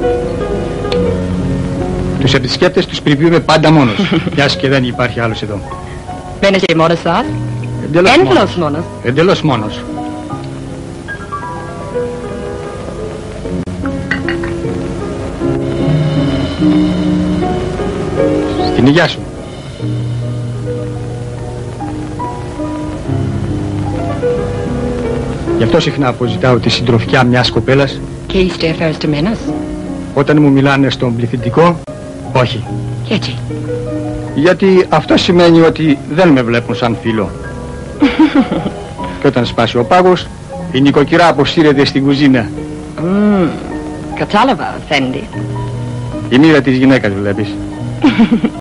Τους επισκέπτες τους περιποιούμε πάντα μόνος, μιας και δεν υπάρχει άλλος εδώ. Wenn ich eben oder saß? Εντελώς μόνος. Εντελώς μόνος. Στην υγειά σου. Γι' αυτό συχνά αποζητάω τη συντροφιά μιας κοπέλας. Και είστε ευχαριστημένος? Όταν μου μιλάνε στον πληθυντικό, όχι. Γιατί? Γιατί αυτό σημαίνει ότι δεν με βλέπουν σαν φίλο. Και όταν σπάσει ο πάγος, η νοικοκυρά αποσύρεται στην κουζίνα. Κατάλαβα, Φέντη. Η μοίρα της γυναίκας βλέπεις.